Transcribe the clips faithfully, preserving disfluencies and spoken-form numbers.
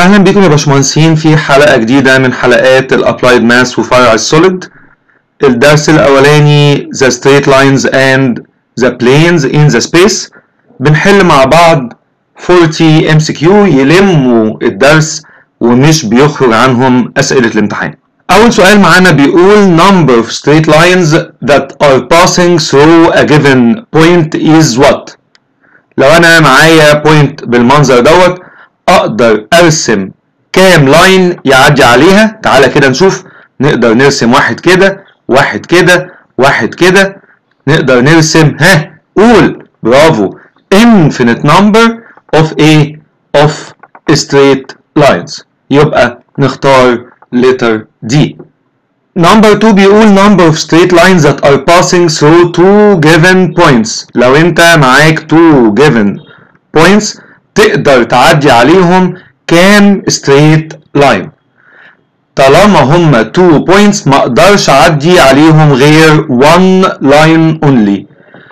اهلا بكم يا باشمهندسين في حلقة جديدة من حلقات الابلايد ماث وفرع السوليد. الدرس الاولاني the straight lines and the planes in the space. بنحل مع بعض أربعين ام سي كيو يلموا الدرس ومش بيخرج عنهم اسئلة الامتحان. اول سؤال معانا بيقول number of straight lines that are passing through a given point is what. لو انا معايا بوينت بالمنظر دوت اقدر ارسم كام لاين يعدي عليها. تعالى كده نشوف. نقدر نرسم واحد كده، واحد كده، واحد كده. نقدر نرسم ها قول برافو infinite number of a of straight lines. يبقى نختار letter D. number two بيقول number of straight lines that are passing through two given points. لو انت معاك two given points تقدر تعدي عليهم كام straight line. طالما هما two points ما اقدرش اعدي عليهم غير one line only.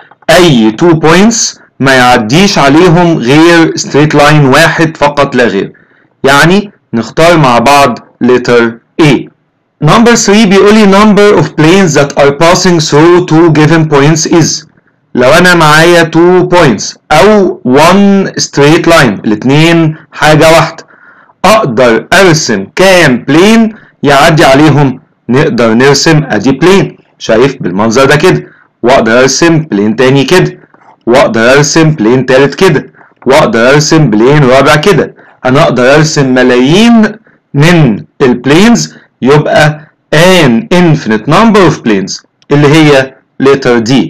اي two points ما يعديش عليهم غير straight line واحد فقط لا غير. يعني نختار مع بعض letter A. number three بيقول لي number of planes that are passing through two given points is. لو انا معايا two points او one straight line الاتنين حاجة واحدة اقدر ارسم كام plane يعدي عليهم. نقدر نرسم ادي plane شايف بالمنظر ده كده، واقدر ارسم plane تاني كده، واقدر ارسم plane تالت كده، واقدر ارسم plane رابع كده. انا اقدر ارسم ملايين من البلينز. يبقى an infinite number of planes اللي هي letter D.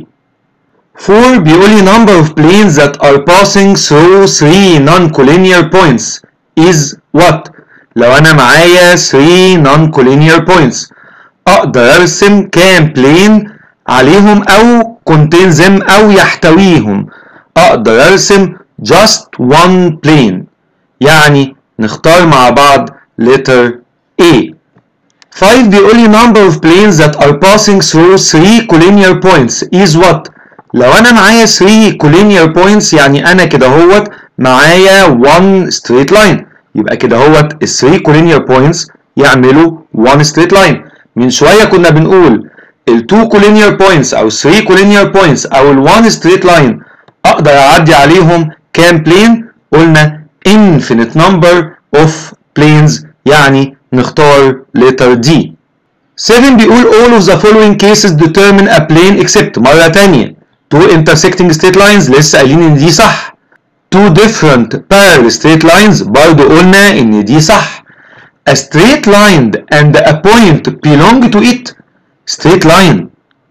four بيقول لي number of planes that are passing through three non-collinear points is what. لو انا معايا three non-collinear points اقدر ارسم كام plane عليهم او contain them او يحتويهم. اقدر ارسم just one plane. يعني نختار مع بعض letter A. five بيقول لي number of planes that are passing through three collinear points is what. لو انا معايا three collinear points يعني انا كده هوت معايا one straight line. يبقى كده هوت ال three collinear points يعملوا one straight line. من شوية كنا بنقول ال two collinear points او three collinear points او ال one straight line اقدر اعدي عليهم كام plane. قلنا infinite number of planes يعني نختار letter D. seven بيقول all of the following cases determine a plane except. مرة تانية two intersecting straight lines لسه قايلين ان دي صح. two different parallel straight lines برضو قلنا ان دي صح. a straight line and a point belong to it. straight line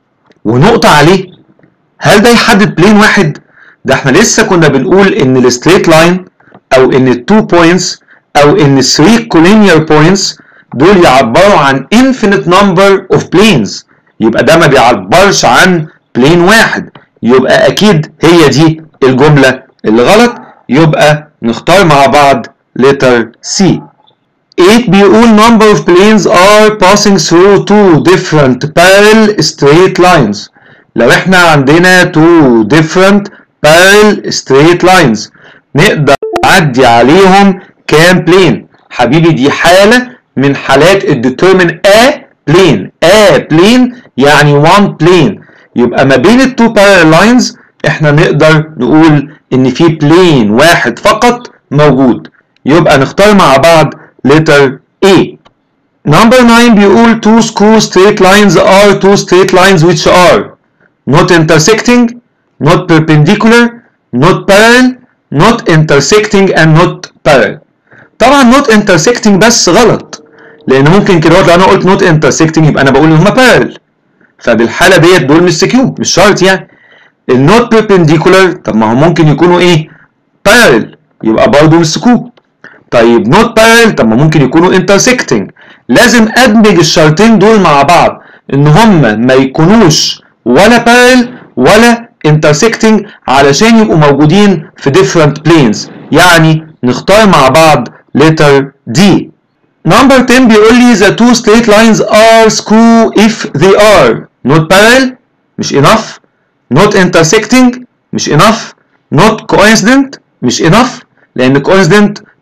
ونقطة عليه، هل ده يحدد plane واحد؟ ده احنا لسه كنا بنقول ان ال straight line او ان ال two points او ان three collinear points دول يعبروا عن infinite number of planes. يبقى ده ما بيعبرش عن plane واحد. يبقى اكيد هي دي الجملة اللي غلط. يبقى نختار مع بعض letter C. eight بيقول number of planes are passing through two different parallel straight lines. لو احنا عندنا two different parallel straight lines نقدر نعدي عليهم كام plane. حبيبي دي حالة من حالات determine a plane. a plane يعني one plane. يبقى ما بين ال two parallel lines احنا نقدر نقول ان في plane واحد فقط موجود. يبقى نختار مع بعض letter A. number nine بيقول two skew straight lines are two straight lines which are not intersecting, not perpendicular, not parallel, not intersecting and not parallel. طبعا not intersecting بس غلط، لان ممكن كده لو انا قلت not intersecting يبقى انا بقول ان هما parallel، فبالحاله ديت دول مش سكيو، مش شرط يعني. ال not perpendicular طب ما هو ممكن يكونوا ايه parallel يبقى برضه مش سكيو. طيب not parallel طب ما ممكن يكونوا intersecting. لازم ادمج الشرطين دول مع بعض ان هما ما يكونوش ولا parallel ولا intersecting علشان يبقوا موجودين في different planes. يعني نختار مع بعض letter D. number ten بيقول لي the two straight lines are skew if they are not parallel مش enough, not intersecting مش enough, not coincident مش enough لان coincident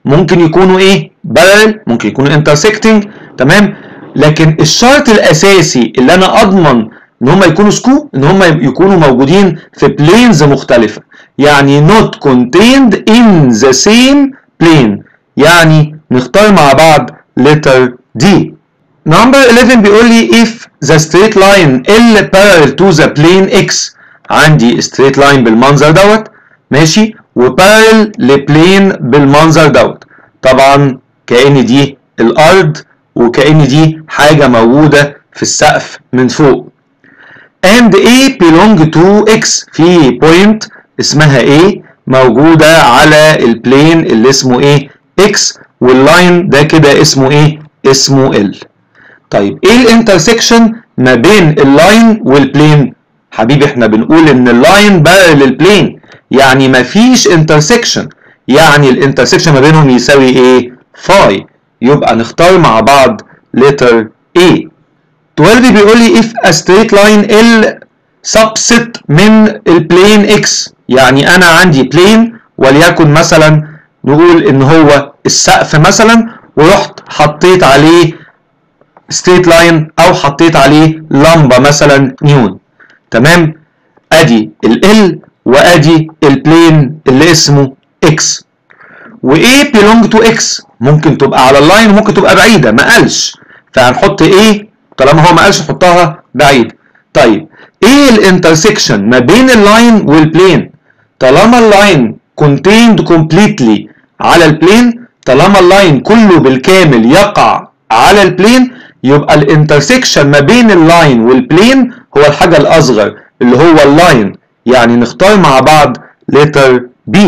ممكن يكونوا ايه parallel، ممكن يكونوا intersecting، تمام. لكن الشرط الاساسي اللي انا اضمن ان هم يكونوا سكو ان هم يكونوا موجودين في بلينز مختلفه، يعني not contained in the same plane. يعني نختار مع بعض letter D. number eleven بيقول لي if the straight line L parallel to the plane X. عندي straight line بالمنظر دوت ماشي، وبارل لبلين بالمنظر دوت. طبعا كأن دي الارض وكأن دي حاجة موجودة في السقف من فوق. and A belong to X. في point اسمها A موجودة على البلين اللي اسمه ايه X، واللاين ده كده اسمه ايه اسمه L. طيب ايه الانترسكشن ما بين اللاين والبلين؟ حبيبي احنا بنقول ان اللاين بارل للبلين، يعني مفيش انترسكشن، يعني الانترسكشن ما بينهم يساوي ايه فاي. يبقى نختار مع بعض letter A. twelve بيقول لي if a straight line L subset من البلين X. يعني انا عندي بلين وليكن مثلا نقول ان هو السقف مثلا، ورحت حطيت عليه ستريت لاين او حطيت عليه لمبه مثلا نيون، تمام. ادي ال L وادي البلين اللي اسمه X، و A belong to X ممكن تبقى على اللاين وممكن تبقى بعيده، ما قالش، فهنحط A طالما هو ما قالش نحطها بعيد. طيب ايه الانترسكشن ما بين اللاين والبلين؟ طالما اللاين contained completely على البلين، طالما اللاين كله بالكامل يقع على البلين، يبقى الانترسكشن ما بين اللاين والبلين هو الحاجة الأصغر اللي هو اللاين. يعني نختار مع بعض letter B.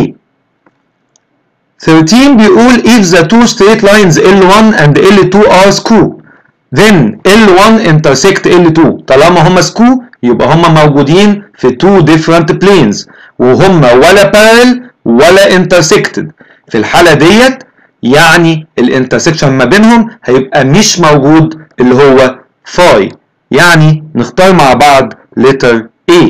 thirteen بيقول if the two straight lines L one and L two are skew then L one intersect L two. طالما هما سكو يبقى هما موجودين في two different planes وهما ولا parallel ولا intersected. في الحالة ديت يعني الانترسكشن ما بينهم هيبقى مش موجود اللي هو فاي. يعني نختار مع بعض letter A.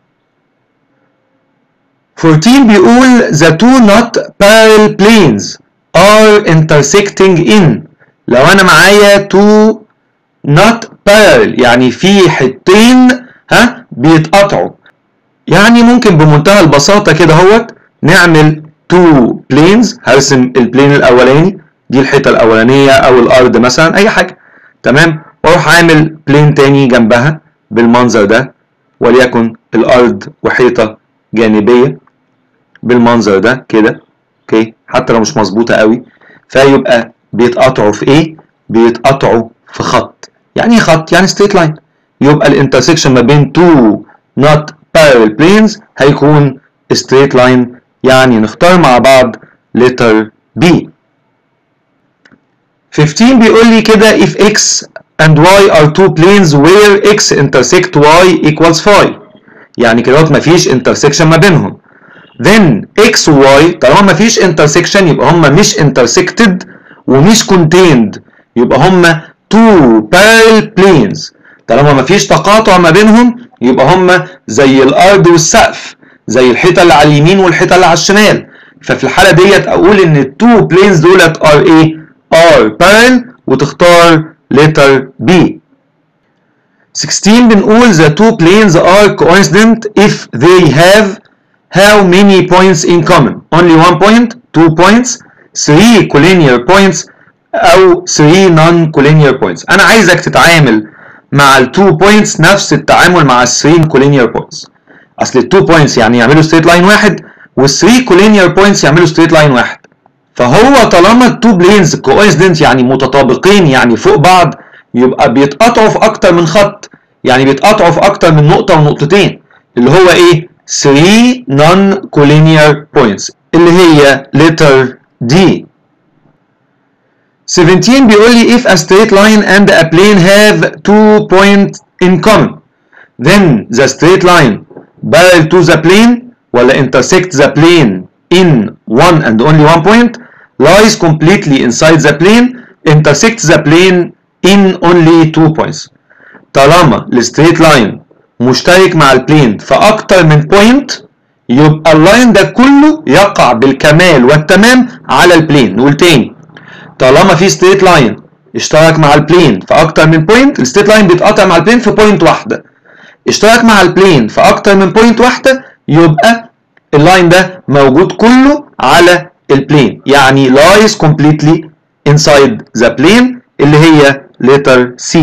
fourteen بيقول the two not parallel planes are intersecting in. لو انا معايا two not parallel يعني في حتين ها بيتقطعوا، يعني ممكن بمنتهى البساطة كده اهوت نعمل two planes. هرسم البلين الاولاني، دي الحيطة الاولانية او الارض مثلا اي حاجة، تمام، واروح عامل بلين تاني جنبها بالمنظر ده، وليكن الارض وحيطة جانبية بالمنظر ده كده، اوكي، حتى لو مش مظبوطة قوي. فيبقى بيتقطعوا في ايه؟ بيتقطعوا في خط. يعني ايه خط؟ يعني straight line. يبقى الانترسكشن ما بين two not parallel planes هيكون straight line. يعني نختار مع بعض letter B. fifteen بيقول لي كده if x and y are two planes where x intersect y equals phi. يعني كده مفيش intersection ما بينهم. then x و y طالما مفيش intersection يبقى هما مش intersected ومش contained، يبقى هما two parallel planes. طالما مفيش تقاطع ما بينهم يبقى هما زي الارض والسقف، زي الحيطه اللي على اليمين والحيطه اللي على الشمال. ففي الحاله ديت اقول ان التو بلينز دولت ار ايه؟ ار parallel، وتختار letter B. sixteen بنقول the two planes are coincident if they have how many points in common? only one point, two points, three collinear points او three non-collinear points. انا عايزك تتعامل مع ال two points نفس التعامل مع ال three collinear points. اصل ال two points يعني يعملوا straight line واحد، وال three collinear points يعملوا straight line واحد. فهو طالما ال two planes coincident يعني متطابقين يعني فوق بعض، يبقى بيتقطعوا في اكتر من خط، يعني بيتقطعوا في اكتر من نقطة ونقطتين، اللي هو ايه؟ three non-collinear points اللي هي letter D. seventeen بيقول لي if a straight line and a plane have two points in common then the straight line parallel to the plane ولا intersect the plane in one and only one point lies completely inside the plane intersect the plane in only two points. طالما ال straight line مشترك مع البلين في اكتر من بوينت يبقى اللاين ده كله يقع بالكمال والتمام على البلين. نقول تاني، طالما في ستريت لاين اشترك مع البلين في اكتر من بوينت، الستريت لاين بيتقاطع مع البلين في بوينت واحده، اشترك مع البلين في اكتر من بوينت واحده، يبقى اللاين ده موجود كله على البلين، يعني lies completely inside the plane اللي هي letter C.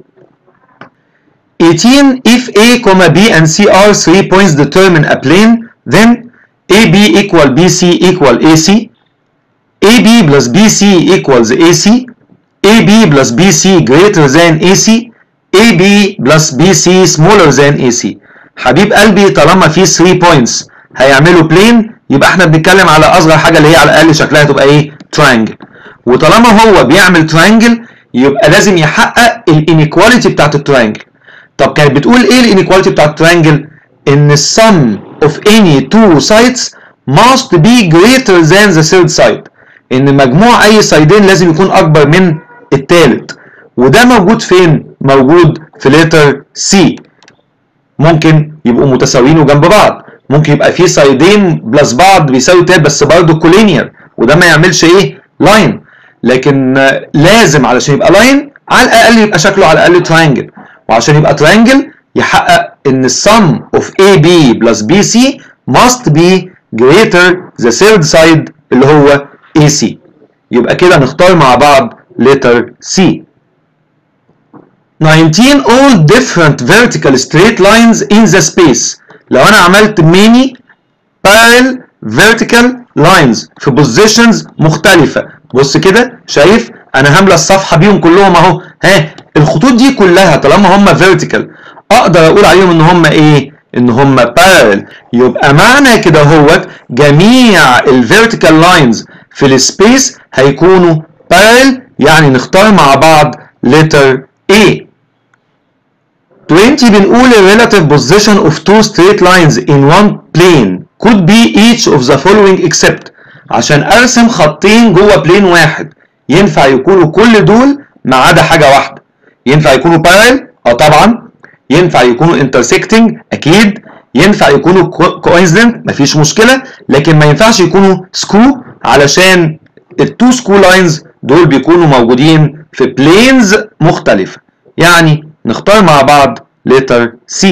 eighteen if A, B and C are three points determine a plane, then A B equal B C equal A C, A B plus B C equals A C, A B plus B C greater than A C, A B plus B C smaller than A C. حبيب قلبي طالما في three points هيعملوا plane، يبقى احنا بنتكلم على اصغر حاجه اللي هي على الاقل شكلها تبقى ايه؟ triangle. وطالما هو بيعمل triangle يبقى لازم يحقق الانيكواليتي بتاعت التريانجل. طب كانت بتقول ايه الانيكواليتي بتاعت التريانجل؟ ان السم of any two sides must be greater than the third side، ان مجموع اي سايدين لازم يكون اكبر من الثالث. وده موجود فين؟ موجود في لتر سي. ممكن يبقوا متساويين وجنب بعض، ممكن يبقى في سايدين بلس بعض بيساوي تلات بس برضه كولينير، وده ما يعملش ايه؟ لاين. لكن لازم علشان يبقى لاين على الاقل يبقى شكله على الاقل تريانجل، وعشان يبقى تريانجل يحقق ان السم of A B plus B C must be greater the third side اللي هو A C. يبقى كده نختار مع بعض letter C. nineteen all different vertical straight lines in the space. لو انا عملت many parallel vertical lines في positions مختلفة، بص كده شايف انا هامله الصفحة بيهم كلهم اهو، ها الخطوط دي كلها طالما هم vertical اقدر اقول عليهم ان هم ايه؟ ان هم parallel. يبقى معنى كده هو جميع الvertical lines في السبيس هيكونوا parallel، يعني نختار مع بعض letter A. twenty بنقول the relative position of two straight lines in one plane could be each of the following except. عشان ارسم خطين جوه بلين واحد ينفع يكونوا كل دول ما عدا حاجه واحده. ينفع يكونوا parallel؟ اه طبعا. ينفع يكونوا intersecting؟ اكيد. ينفع يكونوا coincident؟ مفيش مشكله. لكن ما ينفعش يكونوا سكو، علشان التو سكو لاينز دول بيكونوا موجودين في بلينز مختلفه. يعني نختار مع بعض letter C.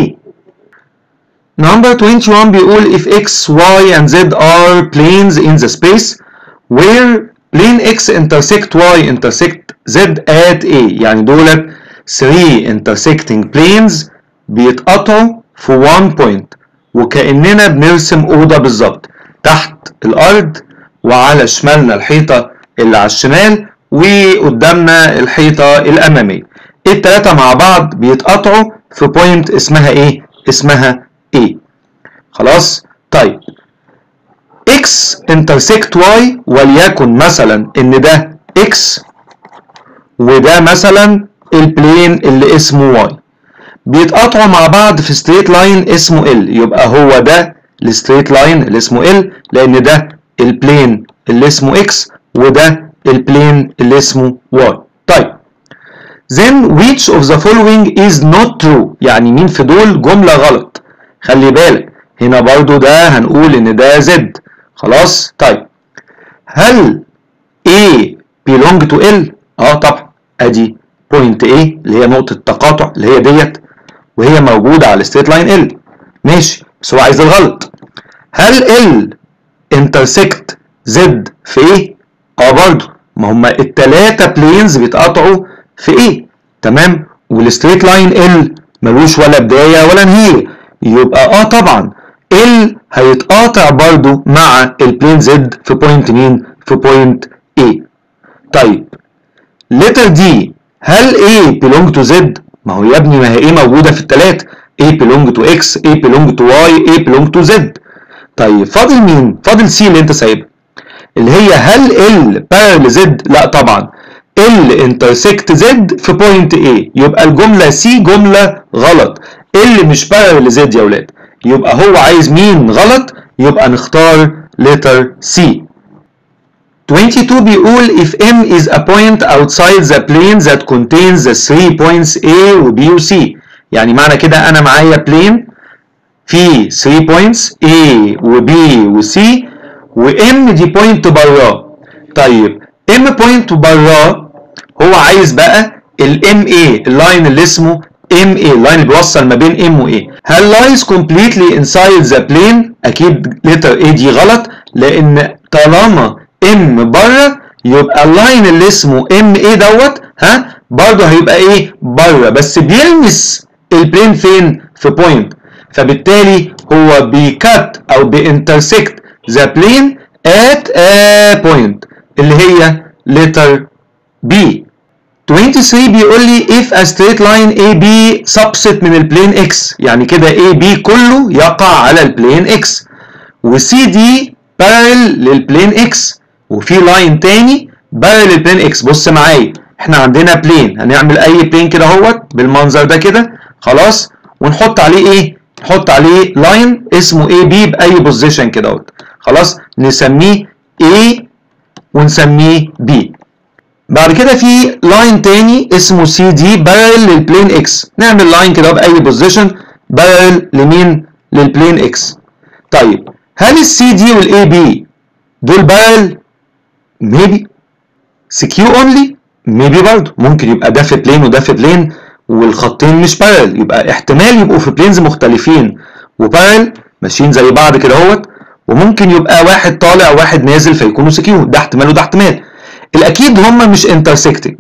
Number twenty-one بيقول if x, y and z are planes in the space where plane x intersect y intersect z at A. يعني دولت three intersecting planes بيتقطعوا في one point، وكأننا بنرسم أوضة بالظبط، تحت الأرض وعلى شمالنا الحيطة اللي على الشمال وقدامنا الحيطة الأمامية. التلاتة مع بعض بيتقطعوا في بوينت اسمها ايه؟ اسمها A. خلاص؟ طيب X intersect Y، وليكن مثلا ان ده X وده مثلا البلين اللي اسمه Y، بيتقطعوا مع بعض في ستريت لاين اسمه L. يبقى هو ده الستريت لاين اللي اسمه L، لان ده البلين اللي اسمه X وده البلين اللي اسمه Y. طيب then which of the following is not true؟ يعني مين في دول جملة غلط؟ خلي بالك هنا برضو ده هنقول ان ده Z. خلاص؟ طيب هل A belong to L؟ اه طبعا، ادي point A اللي هي نقطة التقاطع اللي هي ديت، وهي موجودة على الستريت لاين L. ماشي، بس هو عايز الغلط. هل L intersect Z في A؟ اه برضو، ما هما التلاتة بلينز بيتقطعوا في ايه؟ تمام؟ والستريت لاين ال ملوش ولا بدايه ولا نهايه، يبقى اه طبعا ال هيتقاطع برضو مع البلين زد في بوينت مين؟ في بوينت A. طيب لتر دي، هل A belong to Z؟ ما هو يا ابني ما هي A موجوده في الثلاثه، A belong to X، A belong to Y، A belong to Z. طيب فاضل مين؟ فاضل C اللي انت سايبها، اللي هي هل ال parallel Z؟ لا طبعا، L intersect Z في بوينت A. يبقى الجملة C جملة غلط، L مش parallel Z يا ولاد. يبقى هو عايز مين غلط؟ يبقى نختار letter C. twenty-two بيقول if M is a point outside the plane that contains the three points A و B و C. يعني معنى كده أنا معايا plane في ثلاثة بوينتس A و B و C و M دي بوينت براه. طيب M بوينت براه، هو عايز بقى ال إم إيه اللاين اللي اسمه إم إيه، اللاين اللي بيوصل ما بين M و A. هل lies completely inside the plane؟ اكيد letter A دي غلط، لان طالما M بره يبقى اللاين اللي اسمه إم إيه دوت ها برضه هيبقى ايه بره، بس بيلمس البلين فين؟ في بوينت. فبالتالي هو بيكات او بينترسكت ذا بلين at a point اللي هي letter B. ثلاثة وعشرين بيقول لي if a straight line إيه بي subset من البلين X، يعني كده إيه بي كله يقع على البلين X، و سي دي parallel للبلين X، وفي لاين تاني parallel للبلين X. بص معايا، احنا عندنا بلين، هنعمل اي بلين كده اهوت بالمنظر ده كده خلاص، ونحط عليه ايه؟ نحط عليه لاين اسمه إيه بي باي بوزيشن كده اهوت خلاص، نسميه A ونسميه B. بعد كده في لاين تاني اسمه سي دي بارل للبلين اكس، نعمل لاين كده باي بوزيشن بارل لمين؟ للبلين اكس. طيب هل السي دي والاي بي دول بارل؟ ميبي. سكيو اونلي؟ ميبي برضه، ممكن يبقى ده في بلين وده في بلين والخطين مش بارل، يبقى احتمال يبقوا في بلينز مختلفين وبارل ماشيين زي بعض كده اهوت، وممكن يبقى واحد طالع وواحد نازل فيكونوا سكيو، ده احتمال وده احتمال. الاكيد هما مش انترسكتنج،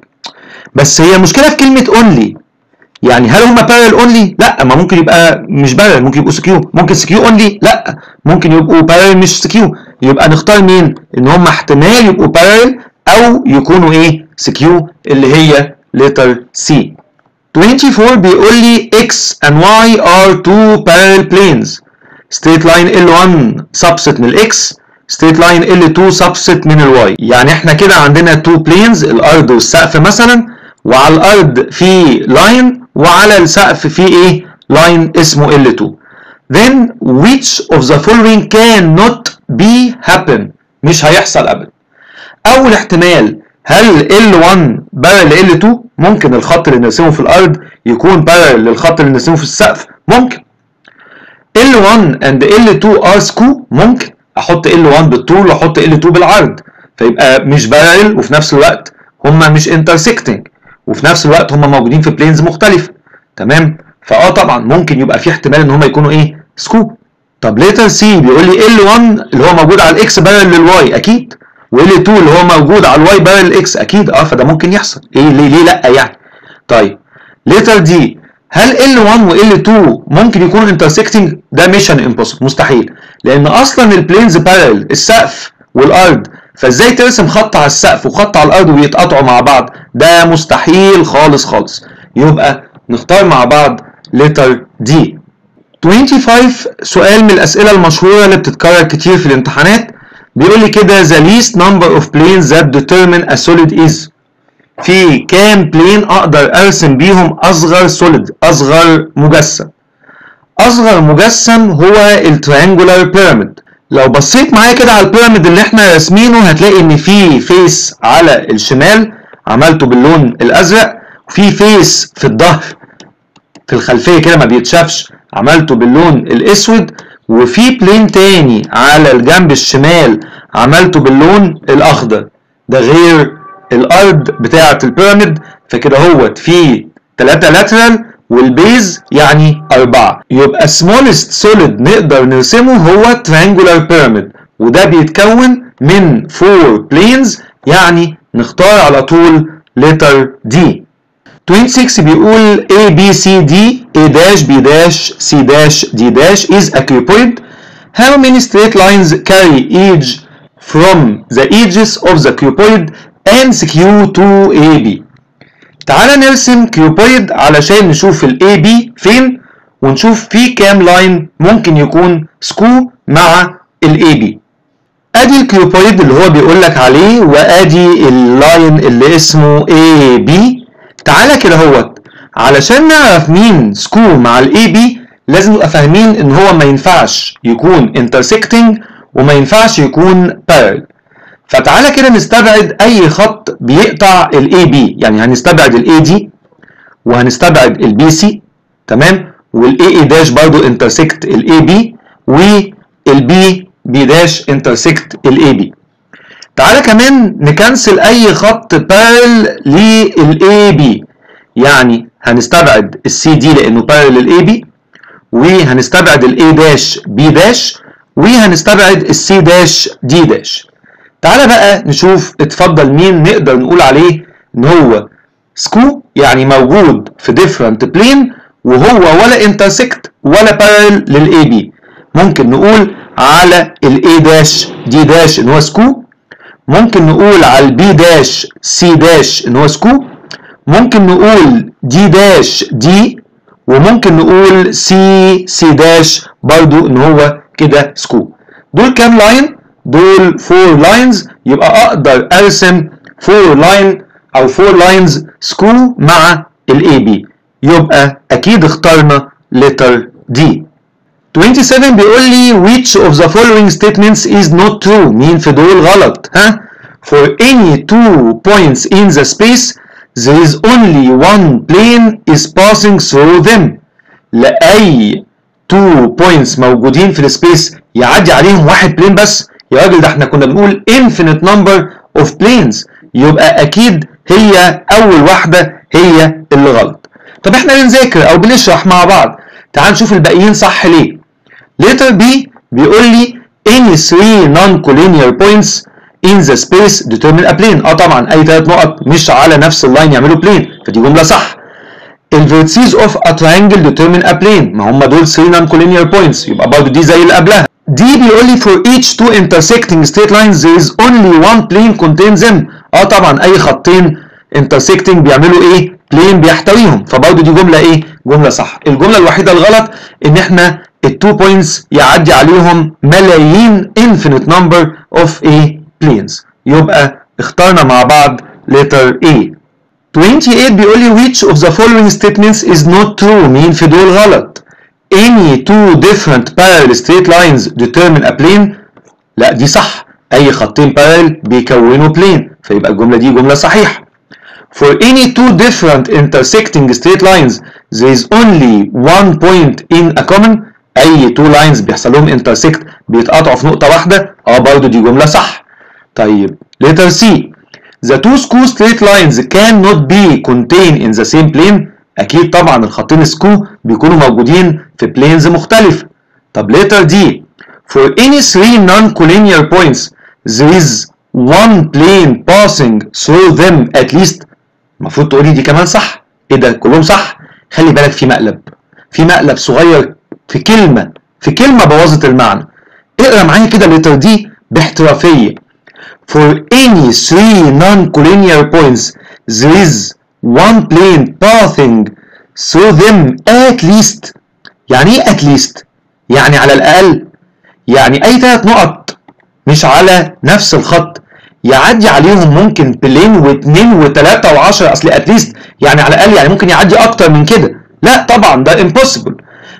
بس هي المشكله في كلمه اونلي، يعني هل هما بارل اونلي؟ لا، ما ممكن يبقى مش بارل، ممكن يبقوا سكيو. ممكن سكيو اونلي؟ لا، ممكن يبقوا بارل مش سكيو. يبقى نختار مين؟ ان هما احتمال يبقوا بارل او يكونوا ايه؟ سكيو، اللي هي letter C. أربعة وعشرين بيقول لي X and Y are two parallel planes. straight line إل واحد subset من ال X، straight line إل اتنين subset من ال Y. يعني احنا كده عندنا two planes، الارض والسقف مثلا، وعلى الارض في لاين وعلى السقف في ايه؟ لاين اسمه إل اتنين. then which of the following cannot be happen؟ مش هيحصل ابدا. اول احتمال، هل إل واحد بارل ل إل اتنين؟ ممكن الخط اللي نرسمه في الارض يكون بارل للخط اللي نرسمه في السقف، ممكن. إل واحد and إل اتنين are skew؟ ممكن احط إل واحد بالطول واحط إل اتنين بالعرض، فيبقى مش بارل وفي نفس الوقت هما مش انترسكتنج، وفي نفس الوقت هما موجودين في بلينز مختلفه. تمام؟ فاه طبعا ممكن يبقى في احتمال ان هما يكونوا ايه؟ سكو. طب ليتر سي بيقول لي إل واحد اللي هو موجود على الاكس بارل للواي اكيد، وإل اتنين اللي هو موجود على الواي بارل للاكس اكيد، اه فده ممكن يحصل. ايه ليه ليه لا يعني؟ طيب ليتر دي، هل إل واحد وإل اتنين ممكن يكونوا انترسكتنج؟ ده ميشن امبوسيبل، مستحيل، لان اصلا البلينز بارل السقف والارض، فازاي ترسم خط على السقف وخط على الارض ويتقاطعوا مع بعض؟ ده مستحيل خالص خالص. يبقى نختار مع بعض لتر دي. خمسة وعشرين سؤال من الاسئله المشهوره اللي بتتكرر كتير في الامتحانات، بيقول لي كده the least number of planes that determine a solid is. في كام بلين اقدر ارسم بيهم اصغر سوليد، اصغر مجسم؟ اصغر مجسم هو التريانجولار بيراميد. لو بصيت معايا كده على البيراميد اللي احنا راسمينه هتلاقي ان في فيس على الشمال عملته باللون الازرق، وفي فيس في الظهر في الخلفيه كده ما بيتشافش عملته باللون الاسود، وفي بلين تاني على الجنب الشمال عملته باللون الاخضر. ده غير الارض بتاعه البيراميد، فكده هوت في ثلاثة لاترال والبيز يعني أربعة. يبقى smallest solid نقدر نرسمه هو triangular pyramid، وده بيتكون من four planes، يعني نختار على طول letter D. ستة وعشرين بيقول A B C D A dash B dash C dash D dash is a cuboid. How many straight lines carry each from the edges of the cuboid and skew to A B؟ تعالى نرسم كيوبويد علشان نشوف ال إيه بي فين، ونشوف فيه كام لاين ممكن يكون سكو مع ال إيه بي. ادي الكيوبويد اللي هو بيقول لك عليه، وادي اللاين اللي اسمه إيه بي. تعالى كده اهوت، علشان نعرف مين سكو مع ال إيه بي لازم نبقى فاهمين ان هو ما ينفعش يكون انترسكتنج وما ينفعش يكون بارل. فتعالى كده نستبعد اي خط بيقطع ال إيه بي، يعني هنستبعد ال إيه دي وهنستبعد ال بي سي، تمام، والاي اي داش برضو انترسكت الاي بي، والبي بي داش انترسكت الاي بي. تعالى كمان نكنسل اي خط بارل للاي بي، يعني هنستبعد السي دي لانه بارل للاي بي، وهنستبعد الاي داش بي داش، وهنستبعد السي داش دي داش. تعالى بقى نشوف اتفضل مين نقدر نقول عليه ان هو سكو، يعني موجود في different plane وهو ولا intersect ولا parallel للاي بي. ممكن نقول على الاي داش دي داش ان هو سكو، ممكن نقول على البي داش سي داش ان هو سكو، ممكن نقول دي داش دي، وممكن نقول سي سي داش برضو ان هو كده سكو. دول كام لاين؟ دول فور لاينز، يبقى اقدر ارسم فور لاين او فور لاينز سكو مع الاي بي، يبقى اكيد اخترنا letter D. سبعة وعشرين بيقول لي which of the following statements is not true. مين في دول غلط؟ ها؟ For any two points in the space there is only one plane is passing through them. لأي two points موجودين في السبيس يعدي عليهم واحد بلين بس؟ يا راجل ده احنا كنا بنقول infinite number of planes، يبقى أكيد هي أول واحدة هي اللي غلط. طب احنا بنذاكر أو بنشرح مع بعض، تعال نشوف الباقيين صح ليه. letter B بيقول لي any three non-collinear points in the space determine a plane. اه طبعا اي ثلاث نقط مش على نفس اللاين يعملوا plane، فدي جمله صح. ال vertices of a triangle determine a plane، ما هم دول three non-collinear points، يبقى برضه دي زي اللي قبلها. دي بيقول لي for each two intersecting straight lines there is only one plane contains them. اه طبعا اي خطين intersecting بيعملوا ايه؟ plane بيحتويهم، فبرضه دي جمله ايه؟ جمله صح. الجمله الوحيده الغلط ان احنا التو بوينتس يعدي عليهم ملايين infinite number of a planes، يبقى اخترنا مع بعض letter A. ثمانية وعشرين بيقول لي which of the following statements is not true. مين في دول غلط؟ any two different parallel straight lines determine a plane. لا دي صح، اي خطين parallel بيكونوا plane، فيبقى الجمله دي جمله صحيحه. For any two different intersecting straight lines there is only one point in a common. اي two lines بيحصل لهم intersect بيتقاطعوا في نقطه واحده، اه برضه دي جمله صح. طيب letter C the two skew straight lines cannot be contained in the same plane. اكيد طبعا الخطين سكو بيكونوا موجودين في planes مختلفه. طب letter D for any three non-collinear points there is one plane passing through them at least. المفروض تقولي دي كمان صح. ايه ده كلهم صح؟ خلي بالك في مقلب، في مقلب صغير في كلمه في كلمه بوظت المعنى. اقرا معايا كده الليتر دي باحترافيه. For any three non-collinear points there is one plane passing through them at least. يعني ايه at least؟ يعني على الاقل، يعني اي ثلاث نقط مش على نفس الخط يعدي عليهم ممكن بلين واثنين وثلاثة وعشرة. اصل at least يعني على الاقل، يعني ممكن يعدي اكتر من كده. لا طبعا ده impossible.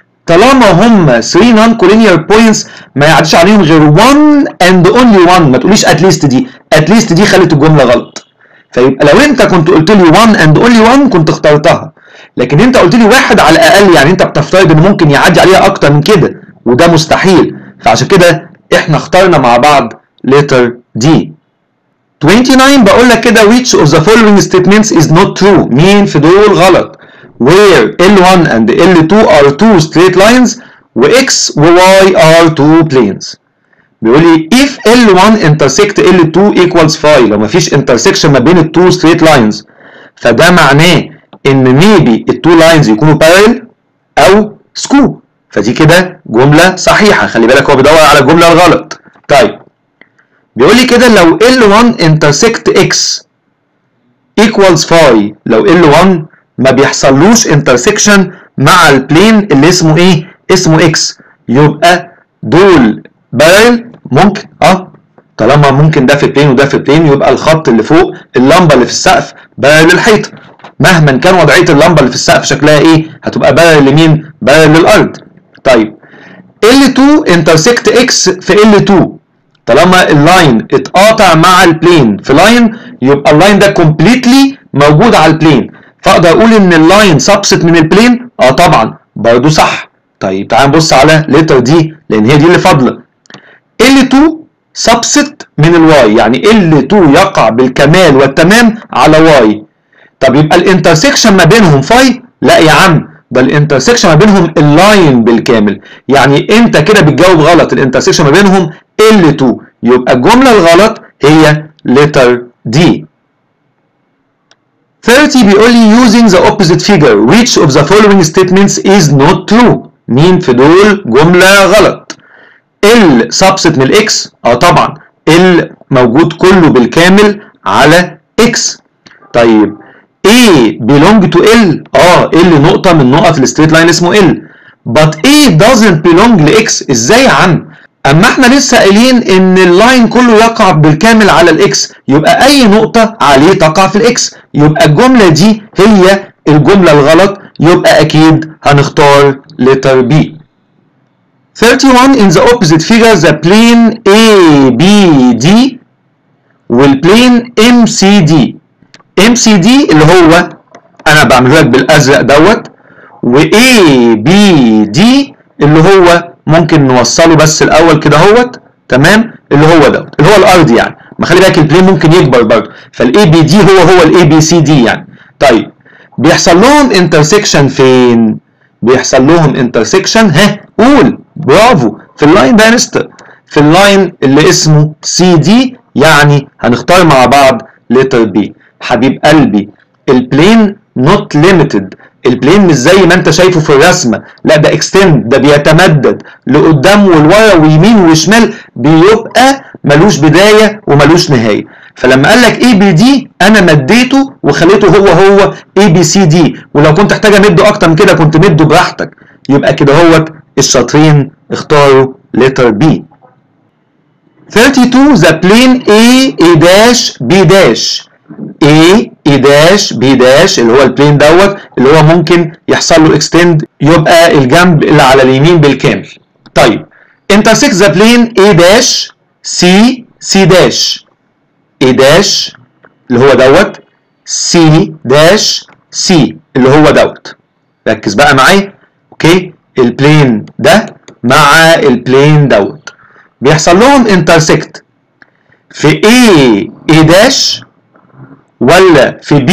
طالما هم three non-collinear points ما يعديش عليهم غير one and only one. ما تقوليش at least دي، at least دي خلت الجملة غلط. فيبقى لو انت كنت قلت لي one and only one كنت اخترتها، لكن انت قلت لي واحد على الاقل، يعني انت بتفترض ان ممكن يعدي عليها اكتر من كده، وده مستحيل. فعشان كده احنا اخترنا مع بعض letter D. تسعة وعشرين بقول لك كده which of the following statements is not true. مين في دول غلط؟ where L one and L two are two straight lines و X و Y are two planes. بيقول لي if L one intersect L two equals phi. لو مفيش intersection ما بين ال two straight lines فده معناه ان maybe ال two lines يكونوا parallel او skew، فدي كده جملة صحيحة. خلي بالك هو بيدور على الجملة الغلط. طيب بيقول لي كده لو L one intersect X equals phi، لو L one ما بيحصلوش intersection مع البلين اللي اسمه ايه؟ اسمه X، يبقى دول parallel. ممكن اه طالما ممكن ده في بلين وده في بلين، يبقى الخط اللي فوق اللمبه اللي في السقف parallel للحيطه، مهما كان وضعيه اللمبه اللي في السقف شكلها ايه هتبقى parallel لمين؟ parallel للارض. طيب L two intersect X في L two، طالما اللاين اتقاطع مع البلين في لاين يبقى اللاين ده completely موجود على البلين، فاقدر اقول ان اللاين سبست من البلين. اه طبعا برضو صح. طيب تعال نبص على لتر دي لان هي دي اللي فاضله. ال اتنين سبست من الواي، يعني ال اتنين يقع بالكمال والتمام على واي. طب يبقى الانترسكشن ما بينهم فاي؟ لا يا عم، ده الانترسكشن ما بينهم اللاين بالكامل. يعني انت كده بتجاوب غلط، الانترسكشن ما بينهم ال اتنين، يبقى الجمله الغلط هي لتر دي. ثلاثين بيقول لي using the opposite figure which of the following statements is not true. مين في دول جمله غلط؟ ال سبست من الاكس؟ اه طبعا ال موجود كله بالكامل على اكس. طيب A belong to L؟ اه ال نقطة من نقط الستريت لاين اسمه L. but A doesn't belong ل X. ازاي يا عم؟ اما احنا لسه قايلين ان اللاين كله يقع بالكامل على الاكس، يبقى اي نقطة عليه تقع في الاكس، يبقى الجملة دي هي الجملة الغلط، يبقى اكيد هنختار letter B. ثلاثين in the opposite figure the plane A B D والplane M C D. M C D اللي هو انا بعمله لك بالازرق دوت، و A B D اللي هو ممكن نوصله بس الاول كده اهوت، تمام، اللي هو دوت اللي هو الارض يعني، ما خلي بالك البلين ممكن يكبر برضه، فالاي بي دي هو هو الاي بي سي دي يعني. طيب بيحصل لهم انترسكشن فين؟ بيحصل لهم انترسكشن، ها قول برافو، في اللاين ده يا مستر، في اللاين اللي اسمه سي دي، يعني هنختار مع بعض لتر بي. حبيب قلبي البلين نوت ليميتد، البلين مش زي ما انت شايفه في الرسمه، لا ده اكستند، ده بيتمدد لقدام ولورا ويمين وشمال، بيبقى ملوش بدايه وملوش نهايه. فلما قال لك اي بي دي انا مديته وخليته هو هو اي بي سي دي، ولو كنت احتاج امده اكتر من كده كنت مده براحتك. يبقى كده هوت الشاطرين اختاروا لتر بي. اتنين وثلاثين the plane A A dash B dash. A A dash B dash اللي هو البلين دوت اللي هو ممكن يحصل له اكستند، يبقى الجنب اللي على اليمين بالكامل. طيب intersect the plane A dash C C dash. A dash اللي هو دوت C dash C اللي هو دوت. ركز بقى معايا، اوكي، البلين ده مع البلين دوت بيحصل لهم intersect في A A dash ولا في B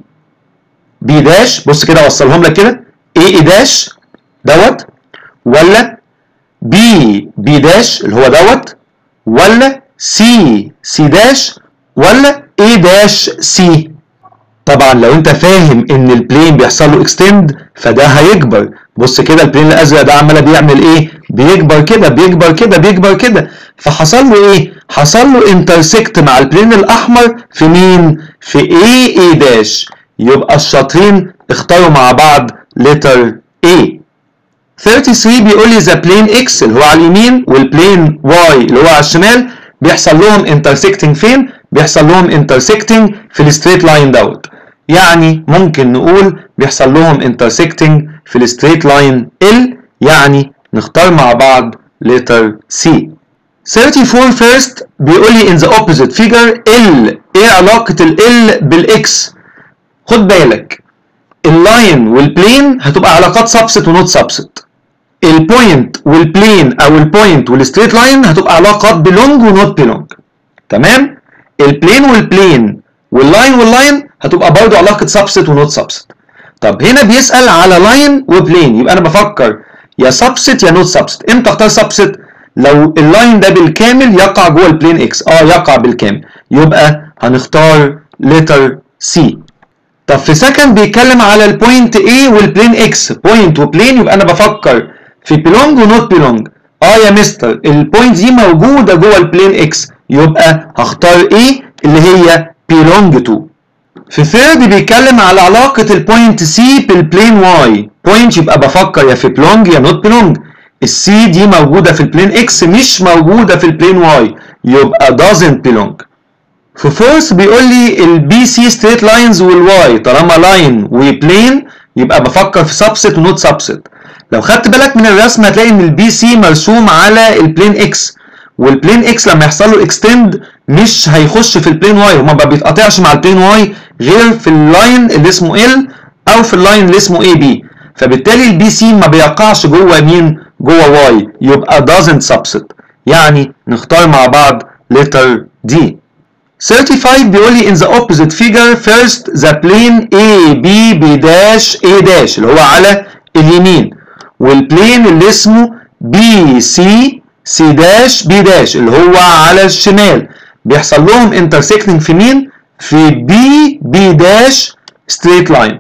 B داش. بص كده اوصلهم لك كده، A A داش دوت ولا B B داش اللي هو دوت ولا C C داش ولا A داش C. طبعا لو انت فاهم ان البلين بيحصل له اكستند فده هيكبر. بص كده البلين الازرق ده عمال بيعمل ايه؟ بيكبر كده بيكبر كده بيكبر كده، فحصل له ايه؟ حصل له انترسكت مع البلين الاحمر في مين؟ في A A داش. يبقى الشاطرين اختاروا مع بعض لتر A. ثلاثين وثلاثين بيقول لي ذا بلين X اللي هو على اليمين والبلين Y اللي هو على الشمال بيحصل لهم انترسكتنج فين؟ بيحصل لهم انترسكتنج في الستريت لاين دوت. يعني ممكن نقول بيحصل لهم انترسكتنج في الستريت لاين L، يعني نختار مع بعض لتر C. ثلاثين وأربعين first بيقول لي in the opposite figure L، ايه علاقة ال L بالإكس؟ خد بالك اللاين والبلين هتبقى علاقات سبست ونوت سبست، البوينت والبلين او البوينت والستريت لاين هتبقى علاقات بلونج ونوت بلونج، تمام؟ البلين والبلين واللاين واللاين هتبقى برضه علاقة سبست ونوت سبست. طب هنا بيسأل على لاين وبلين، يبقى انا بفكر يا سبست يا نوت سبست. امتى اختار سبست؟ لو اللاين ده بالكامل يقع جوه البلين اكس، اه يقع بالكامل، يبقى هنختار لتر سي. طب في سكند بيتكلم على البوينت A والبلين اكس، بوينت وبلين، يبقى انا بفكر في بيلونج ونوت بيلونج. اه يا مستر البوينت دي موجوده جوه البلين اكس، يبقى هختار A اللي هي بيلونج تو. في ثيرد بيتكلم على علاقه البوينت سي بالبلين واي، بوينت يبقى بفكر يا في بيلونج يا نوت بيلونج. السي دي موجوده في البلين اكس مش موجوده في البلين واي، يبقى doesn't belong. في فورث بيقول لي البي سي ستريت لاينز والواي، طالما لاين وبلين يبقى بفكر في سبست ونوت سبست. لو خدت بالك من الرسم هتلاقي ان البي سي مرسوم على البلين اكس، والبلين اكس لما يحصل له اكستند مش هيخش في البلين واي، وما بيتقطعش مع البلين واي غير في اللاين اللي اسمه ال او في اللاين اللي اسمه اي بي. فبالتالي البي سي ما بيقعش جوه مين؟ جوه واي، يبقى doesn't subset. يعني نختار مع بعض letter D. خمسة وثلاثين بيقول لي in the opposite figure first the plane A B B dash A dash اللي هو على اليمين، والبلين اللي اسمه B C C dash B dash اللي هو على الشمال بيحصل لهم intersecting في مين؟ في B B dash straight line.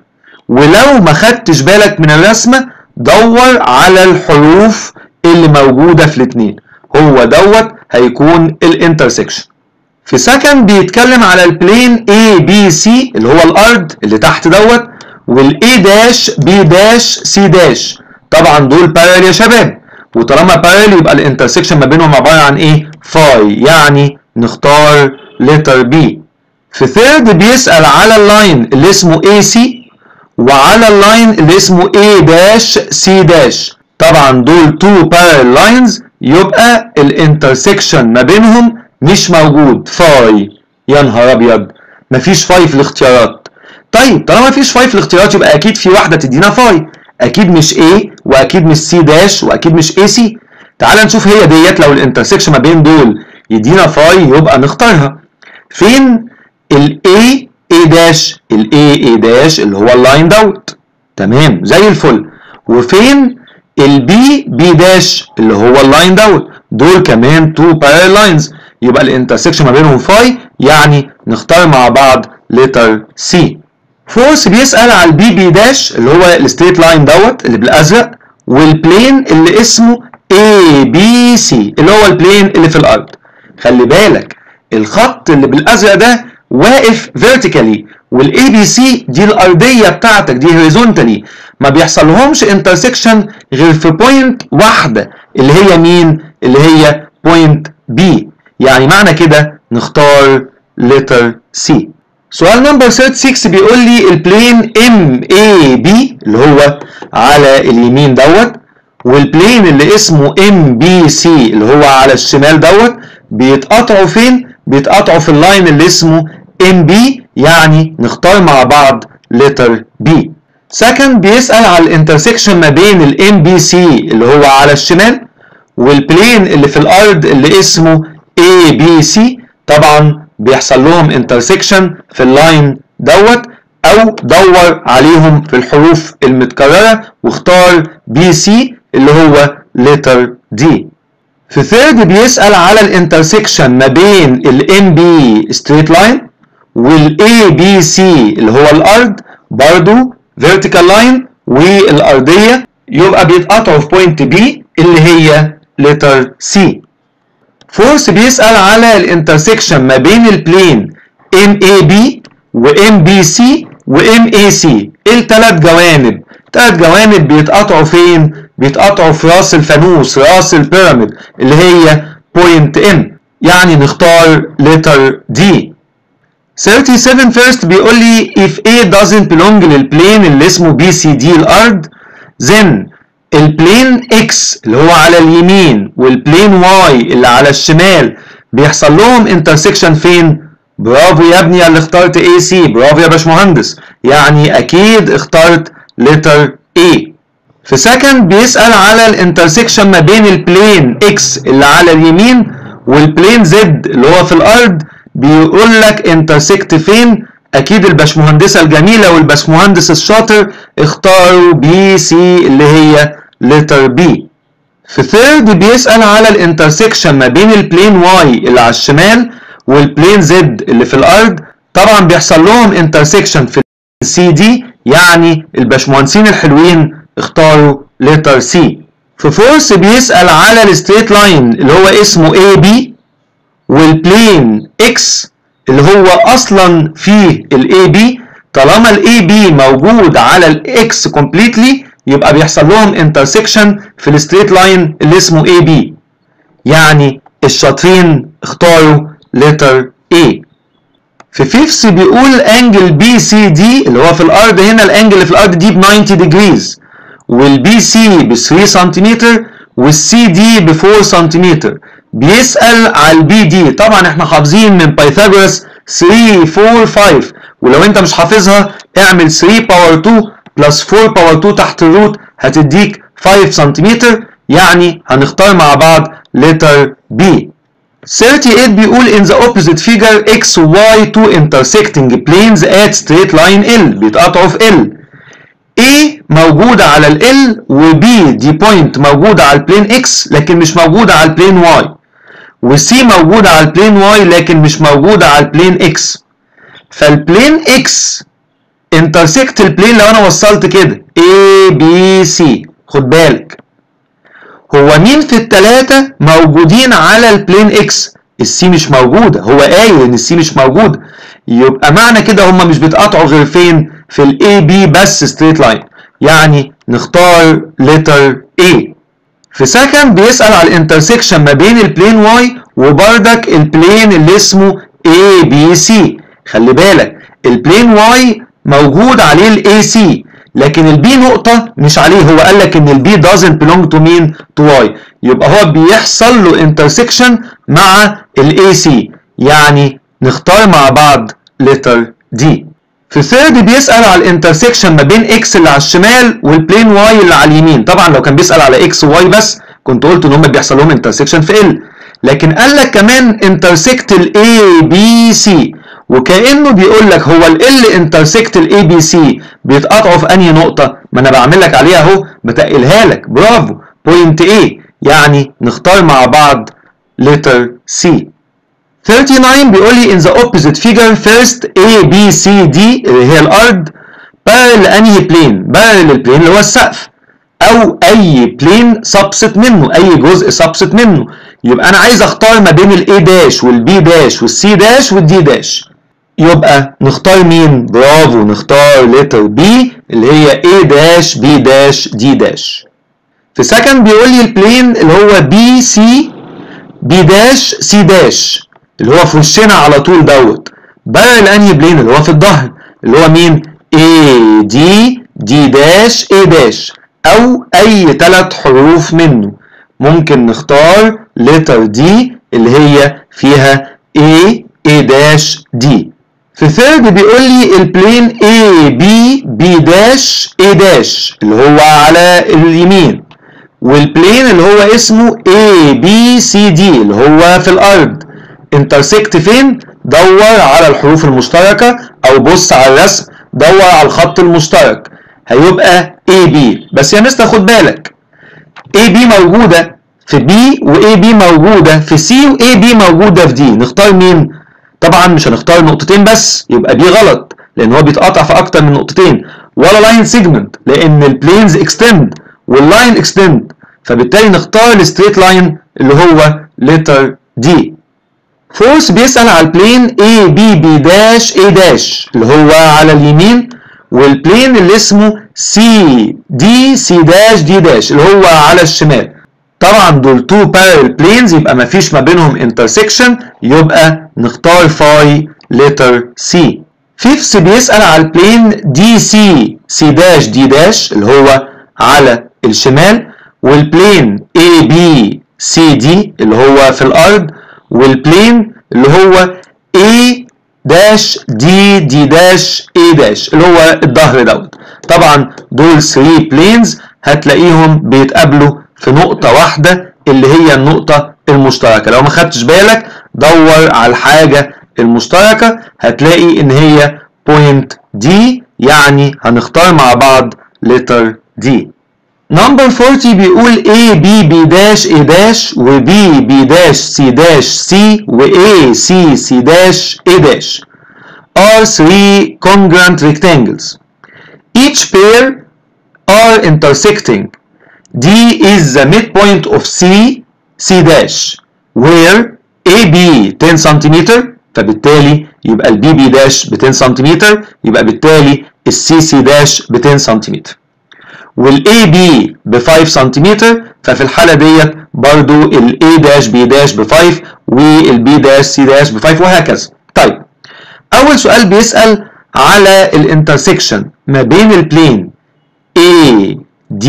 ولو ما خدتش بالك من الرسمة دور على الحروف اللي موجودة في الاتنين، هو دوت هيكون الانترسكشن. في سكند بيتكلم على البلين A B C اللي هو الارض اللي تحت دوت، والA داش B داش C داش، طبعا دول بارل يا شباب، وطالما بارل يبقى الانترسكشن ما بينهم عبارة عن ايه؟ فاي، يعني نختار letter B. في ثيرد بيسأل على اللاين اللي اسمه إيه سي وعلى اللاين اللي اسمه A داش C داش، طبعا دول تو parallel lines يبقى الانترسكشن ما بينهم مش موجود، فاي. يا نهار ابيض، مفيش فاي في الاختيارات. طيب طالما مفيش فاي في الاختيارات يبقى اكيد في واحده تدينا فاي، اكيد مش A واكيد مش C داش واكيد مش إيه سي. تعال نشوف هي ديت، لو الانترسكشن ما بين دول يدينا فاي يبقى نختارها. فين ال A A داش؟ ال A A داش اللي هو اللاين دوت، تمام زي الفل. وفين ال B B داش اللي هو اللاين دوت؟ دول كمان تو parallel lines يبقى الانترسكشن ما بينهم فاي، يعني نختار مع بعض letter C. فورس بيسأل على البي بي داش اللي هو الستريت لاين دوت اللي بالازرق، والبلين اللي اسمه إيه بي سي اللي هو البلين اللي في الارض. خلي بالك الخط اللي بالازرق ده واقف فيرتيكالي، والاي بي سي دي الارضيه بتاعتك دي هوريزونتالي، ما بيحصلهمش انترسكشن غير في بوينت واحده اللي هي مين؟ اللي هي بوينت بي، يعني معنى كده نختار letter C. سؤال نمبر ستة وثلاثين بيقول لي البلين إم إيه بي اللي هو على اليمين دوت، والبلين اللي اسمه إم بي سي اللي هو على الشمال دوت بيتقاطعوا فين؟ بيتقاطعوا في اللاين اللي اسمه إم بي، يعني نختار مع بعض letter B. سكند بيسأل على الانترسكشن ما بين ال إم بي سي اللي هو على الشمال والبلين اللي في الارض اللي اسمه إيه بي سي، طبعا بيحصل لهم انترسكشن في اللاين دوت، او دور عليهم في الحروف المتكرره واختار بي سي اللي هو letter D. في ثيرد بيسأل على الانترسكشن ما بين ال إم بي straight line وال إيه بي سي اللي هو الارض، برضو vertical line والارضيه، يبقى بيتقاطعوا في بوينت بي اللي هي letter C. فورس بيسأل على الانترسكشن ما بين البلين إم إيه بي و إم بي سي و إم إيه سي، الثلاث جوانب، ثلاث جوانب بيتقاطعوا فين؟ بيتقاطعوا في راس الفانوس، راس البيراميد اللي هي بوينت إم، يعني نختار letter D. سبعة وثلاثين first بيقول لي if A doesn't belong للبلين اللي اسمه بي سي دي الارض، then البلين X اللي هو على اليمين والبلين Y اللي على الشمال بيحصل لهم انترسكشن فين؟ برافو يا ابني اللي اخترت إيه سي، برافو يا باشمهندس، يعني اكيد اخترت letter A. في سكند بيسأل على الانترسكشن ما بين البلين X اللي على اليمين والبلين Z اللي هو في الارض، بيقول لك انترسكت فين؟ اكيد الباشمهندسه الجميله والباشمهندس الشاطر اختاروا بي سي اللي هي letter B. في ثيرد بيسأل على الانترسكشن ما بين البلين واي اللي على الشمال والبلين زد اللي في الارض، طبعا بيحصل لهم انترسكشن في السي دي، يعني الباشمهندسين الحلوين اختاروا letter C. في فورث بيسأل على الستريت لاين اللي هو اسمه إيه بي والبلين X اللي هو اصلا فيه الإيه بي، طالما الإيه بي موجود على الإكس كومبليتلي يبقى بيحصل لهم انترسكشن في الستريت لاين اللي اسمه إيه بي، يعني الشاطرين اختاروا letter A. في فيفث بيقول انجل بي سي دي اللي هو في الارض، هنا الانجل اللي في الارض دي ب تسعين ديجريز، والبي سي ب ثلاثة سنتيمتر والسي دي ب أربعة سنتيمتر. بيسأل على البي دي، طبعا احنا حافظين من بايثاغورس ثلاثة أربعة خمسة، ولو انت مش حافظها اعمل ثلاثة باور اتنين بلس أربعة باور اتنين تحت الروت هتديك خمسة سنتيمتر، يعني هنختار مع بعض letter B. ثلاثة وثلاثين بيقول in the opposite figure x y two intersecting planes at straight line L بيتقاطعوا في L. A موجودة على ال L و B دي بوينت موجودة على البلين X لكن مش موجودة على البلين Y، و C موجودة على البلين Y لكن مش موجودة على البلين X. فالبلين X intersect البلين لو أنا وصلت كده A B C. خد بالك هو مين في التلاتة موجودين على البلين اكس؟ السي مش موجودة، هو قايل ان السي مش موجودة، يبقى معنى كده هما مش بيتقاطعوا غير فين؟ في الاي بي بس ستريت لاين، يعني نختار letter A. في سكند بيسأل على الانترسكشن ما بين البلين واي وبردك البلين اللي اسمه اي بي سي. خلي بالك البلين واي موجود عليه الاي سي لكن البي نقطة مش عليه، هو قال لك ان البي doesn't belong to مين؟ to y، يبقى هو بيحصل له intersection مع الاي سي، يعني نختار مع بعض letter D. في ثيرد بيسأل على الانترسكشن ما بين x اللي على الشمال والبلين y اللي على اليمين. طبعا لو كان بيسأل على x و y بس كنت قلت ان هم بيحصل لهم intersection في L، لكن قال لك كمان intersect ال A B C، وكأنه بيقول لك هو ال L intersect ال A B C بيتقاطعوا في انهي نقطة؟ ما انا بعمل لك عليها اهو، بتقلها لك، برافو، بوينت A، يعني نختار مع بعض letter C. تسعة وثلاثين بيقول لي in the opposite figure first A B C D اللي هي الارض parallel لانهي بلين؟ parallel للبلين اللي هو السقف، او اي بلين سبست منه، اي جزء سبست منه. يبقى انا عايز اختار ما بين الاي داش والبي داش والسي داش والدي داش، يبقى نختار مين؟ برافو، نختار letter B اللي هي A داش B داش D داش. في سكند بيقول لي البلين اللي هو بي سي B داش C داش اللي هو في وشنا على طول دوت بارل انهي بلين؟ اللي هو في الظهر اللي هو مين؟ A D D داش A داش او اي ثلاث حروف منه. ممكن نختار letter D اللي هي فيها A A داش D. في ثيرد بيقول لي البلين A B B داش A داش اللي هو على اليمين، والبلين اللي هو اسمه A B C D اللي هو في الارض انترسكت فين؟ دور على الحروف المشتركة او بص على الرسم دور على الخط المشترك، هيبقى A B. بس يا مستر خد بالك A B موجودة في B و A B موجودة في C و A B موجودة في D، نختار مين؟ طبعا مش هنختار نقطتين بس، يبقى B غلط لان هو بيتقطع في اكتر من نقطتين، ولا لاين سيجمنت لان البلينز اكستند واللاين اكستند، فبالتالي نختار الستريت لاين اللي هو letter D. فورس بيسأل على البلين A B B داش A داش اللي هو على اليمين، والبلين اللي اسمه C D C داش D داش اللي هو على الشمال. طبعا دول تو parallel planes يبقى ما فيش ما بينهم intersection، يبقى نختار phi letter C. فيفث بيسأل على البلين D C C داش D داش اللي هو على الشمال، والبلين A B C D اللي هو في الأرض، والبلين اللي هو A داش D D داش A داش اللي هو الظهر دوت. طبعا دول ثلاثة planes هتلاقيهم بيتقابلوا في نقطة واحدة اللي هي النقطة المشتركة. لو ما خدتش بالك دور على الحاجة المشتركة هتلاقي ان هي point D، يعني هنختار مع بعض letter D. نمبر أربعين بيقول A B B داش A داش و B B داش C داش C و A C C داش A داش are three congruent rectangles. Each pair are intersecting. D is the midpoint of C C dash where A B ten سنتيمتر، فبالتالي يبقى ال B B داش ب ten سنتيمتر، يبقى بالتالي ال C C داش ب ten سنتيمتر، وال A B ب five سنتيمتر، ففي الحالة ديت برضو ال A داش B داش ب five وال B داش C داش ب five وهكذا. طيب أول سؤال بيسأل على الانترسكشن ما بين البلين A D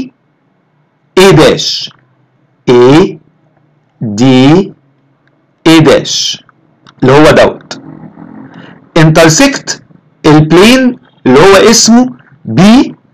A داش A D A داش اللي هو دوت انترسكت البلين اللي هو اسمه B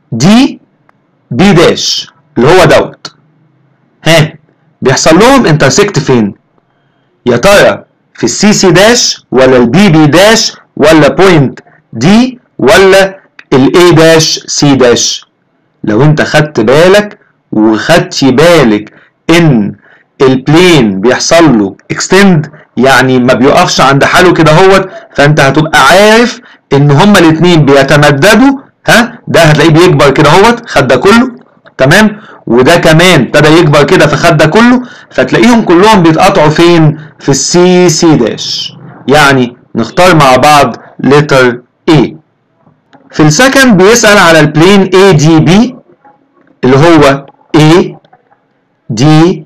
دي بي داش اللي هو دوت، ها بيحصل لهم انترسكت فين؟ يا ترى في السي سي داش ولا البي بي داش ولا بوينت دي ولا الاي داش سي داش؟ لو انت خدت بالك وخدتي بالك ان البلين بيحصل له اكستند، يعني ما بيقفش عند حاله كده اهوت، فانت هتبقى عارف ان هما الاثنين بيتمددوا. ها ده هتلاقيه بيكبر كده اهوت، خد ده كله تمام، وده كمان ابتدى يكبر كده فخد ده كله، فتلاقيهم كلهم بيتقطعوا فين؟ في السي سي داش. يعني نختار مع بعض لتر A. في السكند بيسأل على البلين اي دي بي اللي هو A D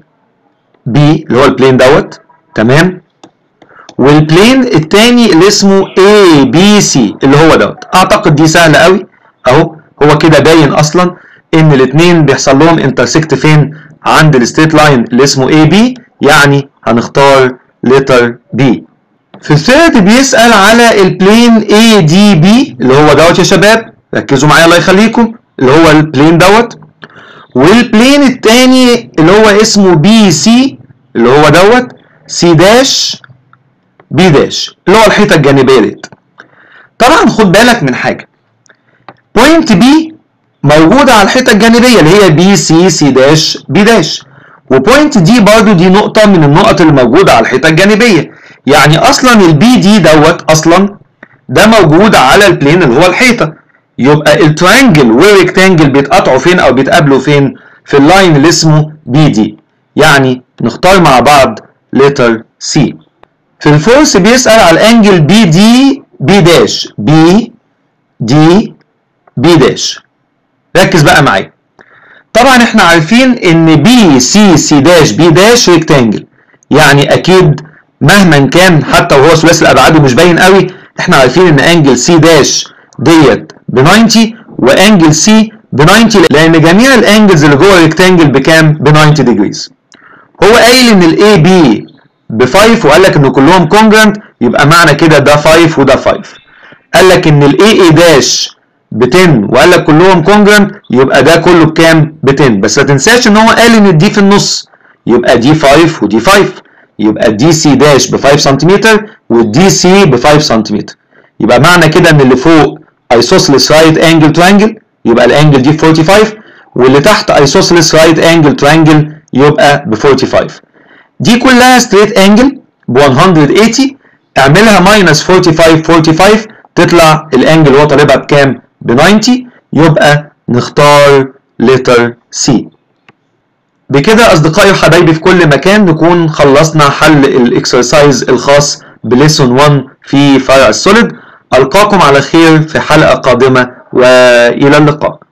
B اللي هو البلين دوت تمام، والبلين التاني اللي اسمه اي بي سي اللي هو دوت. اعتقد دي سهله قوي اهو، هو كده باين اصلا ان الاثنين بيحصل لهم انترسكت فين؟ عند الستريت لاين اللي اسمه اي بي، يعني هنختار لتر بي. في الثيرد بيسال على البلين اي دي بي اللي هو دوت يا شباب، ركزوا معايا الله يخليكم، اللي هو البلين دوت، والبلين التاني اللي هو اسمه بي سي اللي هو دوت سي داش بي داش اللي هو الحيطه الجانبيه ديت. طبعا خد بالك من حاجه، بوينت بي موجوده على الحيطه الجانبيه اللي هي بي سي سي داش بي داش، وبوينت دي برضو دي نقطه من النقط اللي موجوده على الحيطه الجانبيه، يعني اصلا البي دي دوت اصلا ده موجود على البلين اللي هو الحيطه، يبقى الترينجل والريكتانجل بيتقطعوا فين او بيتقابلوا فين؟ في اللاين اللي اسمه بي دي، يعني نختار مع بعض لتر سي. في الفورث بيسأل على الانجل بي دي بي داش بي دي بي داش. ركز بقى معايا، طبعا احنا عارفين ان بي سي سي داش بي داش ريكتانجل، يعني اكيد مهما كان حتى وهو ثلاثي الابعاد ومش باين قوي، احنا عارفين ان انجل سي داش ديت ب تسعين وانجل سي ب تسعين، لان جميع الانجلز اللي جوه الريكتانجل بكام؟ ب تسعين ديجريز. هو قايل ان الاي بي ب خمسة وقال لك ان كلهم كونجرنت، يبقى معنى كده ده خمسة وده خمسة. قال لك ان الاي اي داش ب عشرة وقال لك كلهم كونجرنت، يبقى ده كله بكام؟ ب عشرة. بس ما تنساش ان هو قال ان دي في النص، يبقى دي خمسة ودي خمسة، يبقى دي سي داش ب خمسة سنتيمتر والدي سي ب خمسة سنتيمتر. يبقى معنى كده ان اللي فوق ايسوسيلس رايت انجل ترينجل يبقى الانجل دي ب خمسة وأربعين، واللي تحت ايسوسيلس رايت انجل ترينجل يبقى ب خمسة وأربعين. دي كلها ستريت انجل ب مية وثمانين، اعملها ماينس خمسة وأربعين خمسة وأربعين تطلع الانجل اللي هو طالبها بكام؟ ب تسعين، يبقى نختار لتر سي. بكده اصدقائي وحبايبي في كل مكان نكون خلصنا حل الاكسرسايز الخاص بليسون واحد في فرع السوليد. القاكم على خير في حلقة قادمة والى اللقاء.